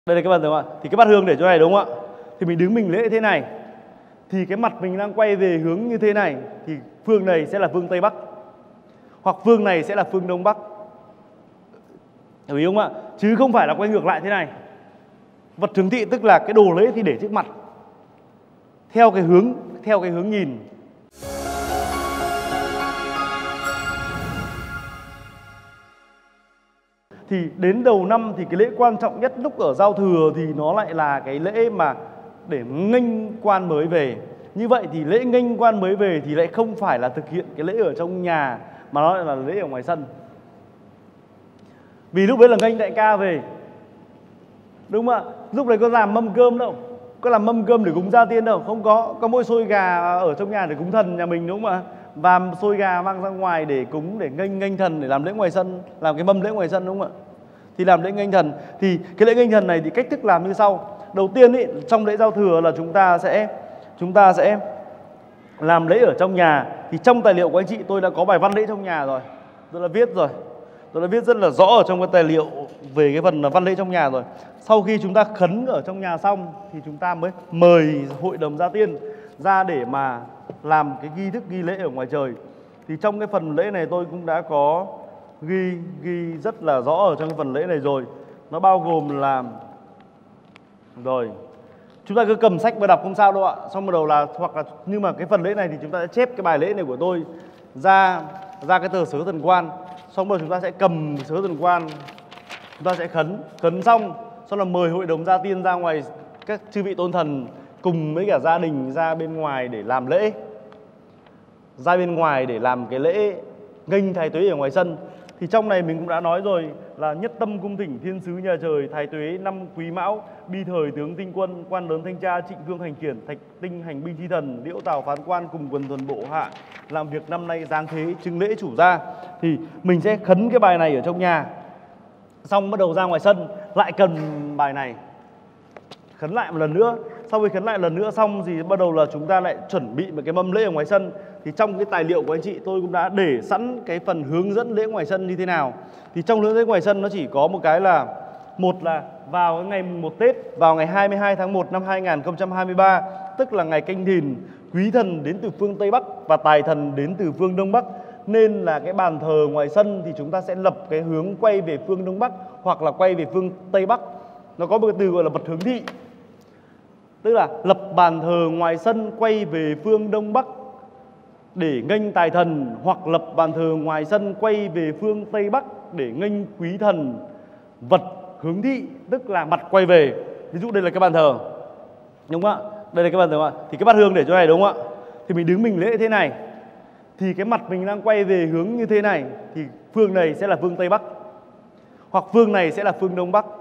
Đây là cái bàn thờ ạ. Thì cái bát hương để chỗ này đúng không ạ? Thì mình đứng mình lễ thế này, thì cái mặt mình đang quay về hướng như thế này, thì phương này sẽ là phương Tây Bắc, hoặc phương này sẽ là phương Đông Bắc. Hiểu ý không ạ? Chứ không phải là quay ngược lại thế này. Vật chứng thị tức là cái đồ lễ thì để trước mặt, theo cái hướng nhìn. Thì đến đầu năm thì cái lễ quan trọng nhất lúc ở giao thừa thì nó lại là cái lễ mà để nghênh quan mới về. Như vậy thì lễ nghênh quan mới về thì lại không phải là thực hiện cái lễ ở trong nhà, mà nó lại là lễ ở ngoài sân. Vì lúc đấy là nghênh đại ca về, đúng không ạ? Lúc đấy có làm mâm cơm đâu, có làm mâm cơm để cúng gia tiên đâu, không có mỗi xôi gà ở trong nhà để cúng thần nhà mình, đúng không ạ? Và xôi gà mang ra ngoài để cúng, để nghênh thần, để làm lễ ngoài sân, làm cái mâm lễ ngoài sân, đúng không ạ? Thì làm lễ nghênh thần. Thì cái lễ nghênh thần này thì cách thức làm như sau. Đầu tiên ý, trong lễ giao thừa là chúng ta sẽ làm lễ ở trong nhà. Thì trong tài liệu của anh chị tôi đã có bài văn lễ trong nhà rồi, tôi đã viết rồi, tôi đã viết rất là rõ ở trong cái tài liệu về cái phần văn lễ trong nhà rồi. Sau khi chúng ta khấn ở trong nhà xong thì chúng ta mới mời hội đồng gia tiên ra để mà làm cái nghi thức ghi lễ ở ngoài trời. Thì trong cái phần lễ này tôi cũng đã có ghi rất là rõ ở trong cái phần lễ này rồi. Nó bao gồm là chúng ta cứ cầm sách và đọc không sao đâu ạ. Xong bắt đầu là nhưng mà cái phần lễ này thì chúng ta sẽ chép cái bài lễ này của tôi ra cái tờ sớ thần quan. Xong rồi chúng ta sẽ cầm sớ thần quan, chúng ta sẽ khấn xong là mời hội đồng gia tiên ra ngoài, các chư vị tôn thần cùng với cả gia đình ra bên ngoài để làm lễ, ra bên ngoài để làm cái lễ nghênh thái tuế ở ngoài sân. Thì trong này mình cũng đã nói rồi là nhất tâm cung thỉnh thiên sứ nhà trời, thái tuế năm Quý Mão, bi thời tướng tinh quân, quan lớn thanh tra, trịnh vương hành kiển, thạch tinh hành binh chi thần, liễu tào phán quan cùng quần thần bộ hạ làm việc năm nay giáng thế trưng lễ chủ gia. Thì mình sẽ khấn cái bài này ở trong nhà, xong bắt đầu ra ngoài sân lại cần bài này, khấn lại một lần nữa. Sau khi khấn lại lần nữa xong thì bắt đầu là chúng ta lại chuẩn bị một cái mâm lễ ở ngoài sân. Thì trong cái tài liệu của anh chị tôi cũng đã để sẵn cái phần hướng dẫn lễ ngoài sân như thế nào. Thì trong lễ ngoài sân nó chỉ có một cái là, một là vào cái ngày mùng 1 Tết, vào ngày 22 tháng 1 năm 2023, tức là ngày Canh Thìn, quý thần đến từ phương Tây Bắc và tài thần đến từ phương Đông Bắc, nên là cái bàn thờ ngoài sân thì chúng ta sẽ lập cái hướng quay về phương Đông Bắc hoặc là quay về phương Tây Bắc. Nó có một cái từ gọi là vật hướng thị, tức là lập bàn thờ ngoài sân quay về phương Đông Bắc để nghênh tài thần, hoặc lập bàn thờ ngoài sân quay về phương Tây Bắc để nghênh quý thần. Vật hướng thị tức là mặt quay về. Ví dụ đây là cái bàn thờ, đúng không ạ? Đây là cái bàn thờ ạ. Thì cái bát hương để chỗ này đúng không ạ? Thì mình đứng mình lễ thế này, thì cái mặt mình đang quay về hướng như thế này, thì phương này sẽ là phương Tây Bắc, hoặc phương này sẽ là phương Đông Bắc.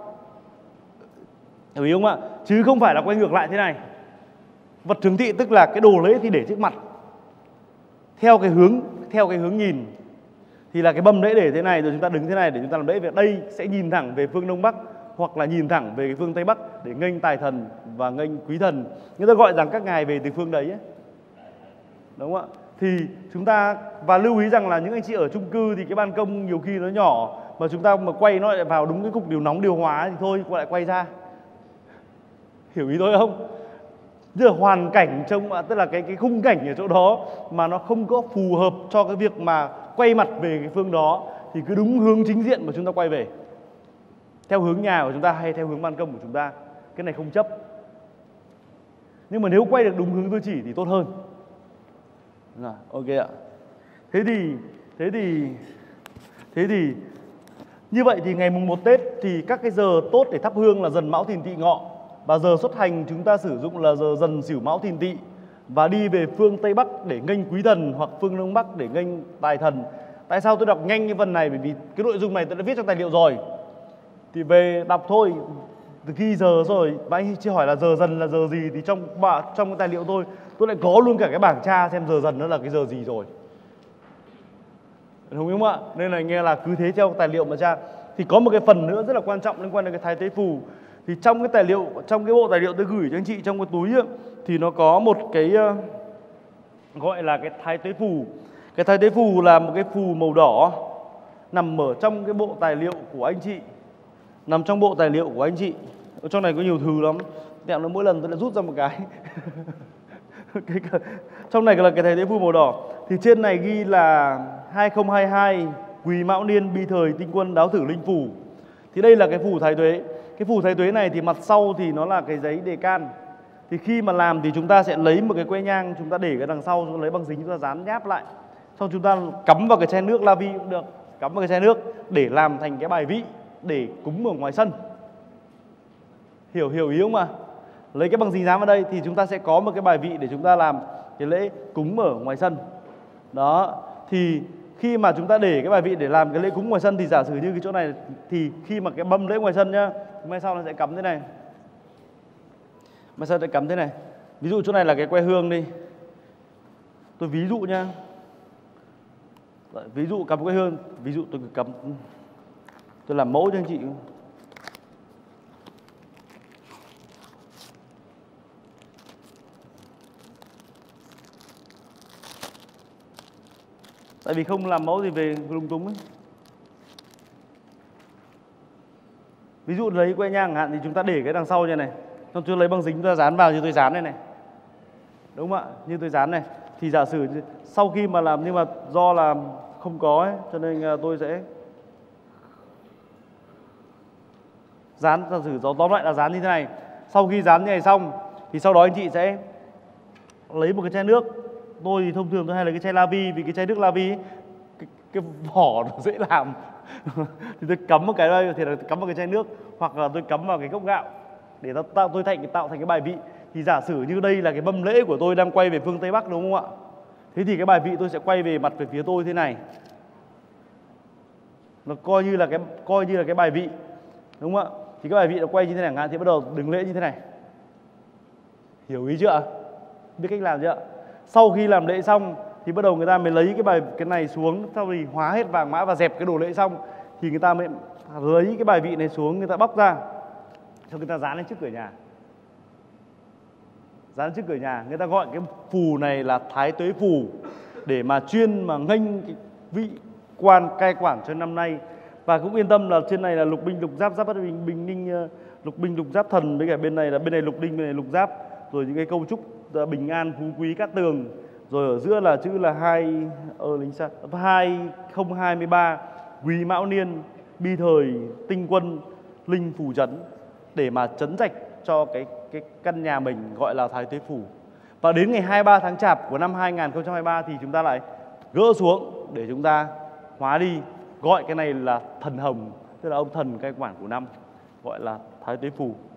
Hiểu ý không ạ? Chứ không phải là quay ngược lại thế này. Vật chứng thị tức là cái đồ lễ thì để trước mặt, theo cái hướng nhìn. Thì là cái mâm lễ để thế này, rồi chúng ta đứng thế này để chúng ta làm lễ. Việc đây sẽ nhìn thẳng về phương Đông Bắc, hoặc là nhìn thẳng về cái phương Tây Bắc để nghênh tài thần và nghênh quý thần. Người ta gọi rằng các ngài về từ phương đấy ấy. Đúng không ạ? Thì chúng ta, và lưu ý rằng là những anh chị ở chung cư thì cái ban công nhiều khi nó nhỏ, mà chúng ta mà quay nó lại vào đúng cái cục điều nóng điều hòa thì thôi lại quay ra. Hiểu ý tôi không? Tức là hoàn cảnh trông, tức là cái khung cảnh ở chỗ đó mà nó không có phù hợp cho cái việc mà quay mặt về cái phương đó, thì cứ đúng hướng chính diện mà chúng ta quay về, theo hướng nhà của chúng ta hay theo hướng ban công của chúng ta. Cái này không chấp. Nhưng mà nếu quay được đúng hướng tôi chỉ thì tốt hơn. Rồi, ok ạ. Thế thì như vậy thì ngày mùng 1 Tết thì các cái giờ tốt để thắp hương là Dần Mão Thìn Tỵ Ngọ, và giờ xuất hành chúng ta sử dụng là giờ Dần Sửu Mão Thìn Tỵ, và đi về phương Tây Bắc để nghênh quý thần, hoặc phương Đông Bắc để nghênh tài thần. Tại sao tôi đọc nhanh cái phần này? Bởi vì cái nội dung này tôi đã viết trong tài liệu rồi, thì về đọc thôi, từ ghi giờ rồi. Và anh chưa hỏi là giờ Dần là giờ gì, thì trong cái tài liệu tôi lại có luôn cả cái bảng tra xem giờ Dần nó là cái giờ gì rồi, đúng không ạ? Nên là nghe là cứ thế theo tài liệu mà tra. Thì có một cái phần nữa rất là quan trọng liên quan đến cái thái tuế phù. Thì trong cái tài liệu, trong cái bộ tài liệu tôi gửi cho anh chị trong cái túi ấy, thì nó có một cái gọi là cái thái tuế phù. Cái thái tuế phù là một cái phù màu đỏ nằm ở trong cái bộ tài liệu của anh chị, nằm trong bộ tài liệu của anh chị. Ở trong này có nhiều thứ lắm, tẹo nó mỗi lần tôi lại rút ra một cái. Trong này là cái thầy tế phù màu đỏ. Thì trên này ghi là 2022 Quý Mão Niên Bi Thời Tinh Quân Đáo Thử Linh Phủ. Thì đây là cái phù thái tuế. Cái phù thái tuế này thì mặt sau thì nó là cái giấy đề can. Thì khi mà làm thì chúng ta sẽ lấy một cái que nhang, chúng ta để cái đằng sau, chúng ta lấy băng dính, chúng ta dán nháp lại. Xong chúng ta cắm vào cái chai nước la vi cũng được, cắm vào cái chai nước để làm thành cái bài vị để cúng ở ngoài sân. Hiểu ý không ạ? Lấy cái băng dính dán vào đây thì chúng ta sẽ có một cái bài vị để chúng ta làm cái lễ cúng ở ngoài sân. Đó, thì khi mà chúng ta để cái bài vị để làm cái lễ cúng ngoài sân thì giả sử như cái chỗ này thì khi mà cái mâm lễ ngoài sân nhá, mai sau nó sẽ cắm thế này. Mai sau sẽ cắm thế này. Ví dụ chỗ này là cái que hương đi. Tôi ví dụ nhá. Ví dụ cắm que hương, ví dụ tôi cắm, tôi làm mẫu cho anh chị. Tại vì không làm mẫu thì về lung túng ấy. Ví dụ lấy que nhang chẳng hạn thì chúng ta để cái đằng sau như này, xong tôi lấy băng dính chúng ta dán vào như tôi dán đây này. Đúng không ạ? Như tôi dán này. Thì giả sử sau khi mà làm, nhưng mà do là không có ấy, cho nên tôi sẽ dán, giả sử tóm lại là dán như thế này. Sau khi dán như này xong thì sau đó anh chị sẽ lấy một cái chai nước. Tôi thì thông thường tôi hay lấy cái chai la vi, vì cái chai nước la vi ấy, cái vỏ nó dễ làm. Thì tôi cắm một cái đây, thì là cắm vào cái chai nước, hoặc là tôi cắm vào cái cốc gạo để tạo thành cái bài vị. Thì giả sử như đây là cái mâm lễ của tôi đang quay về phương Tây Bắc, đúng không ạ? Thế thì cái bài vị tôi sẽ quay về mặt về phía tôi thế này. Nó coi như là cái bài vị, đúng không ạ? Thì cái bài vị nó quay như thế này, thì bắt đầu đứng lễ như thế này. Hiểu ý chưa? Biết cách làm chưa? Sau khi làm lễ xong thì bắt đầu người ta mới lấy cái này xuống, sau thì hóa hết vàng mã và dẹp cái đồ lễ xong thì người ta mới lấy cái bài vị này xuống, người ta bóc ra, cho người ta dán lên trước cửa nhà. Dán trước cửa nhà, người ta gọi cái phù này là Thái Tuế phù, để mà chuyên mà nghênh cái vị quan cai quản cho năm nay. Và cũng yên tâm là trên này là lục binh lục giáp, giáp bất bình ninh, lục binh lục giáp thần, với cả bên này lục đinh, bên này lục giáp, rồi những cái câu chúc bình an phú quý cát tường, rồi ở giữa là chữ là 2023 Quý Mão Niên Bi Thời Tinh Quân Linh Phù Trấn, để mà trấn trạch cho cái căn nhà mình gọi là Thái Tuế phù. Và đến ngày 23 tháng Chạp của năm 2023 thì chúng ta lại gỡ xuống để chúng ta hóa đi, gọi cái này là thần hồng, tức là ông thần cai quản của năm, gọi là Thái Tuế phù.